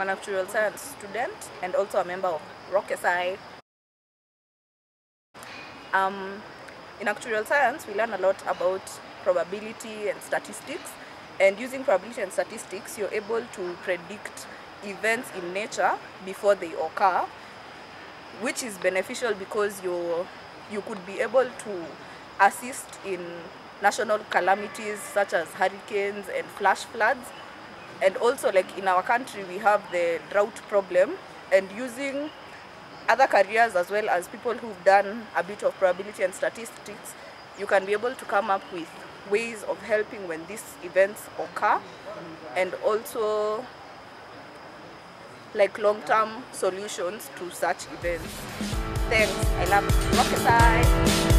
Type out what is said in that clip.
an actuarial science student and also a member of RockSI. In actuarial science, we learn a lot about probability and statistics. And using probability and statistics, you're able to predict events in nature before they occur, which is beneficial because you could be able to assist in national calamities such as hurricanes and flash floods. And also, like in our country, we have the drought problem, and using other careers as well as people who've done a bit of probability and statistics, you can be able to come up with ways of helping when these events occur, and also like long-term solutions to such events. Thanks. I love RockSI.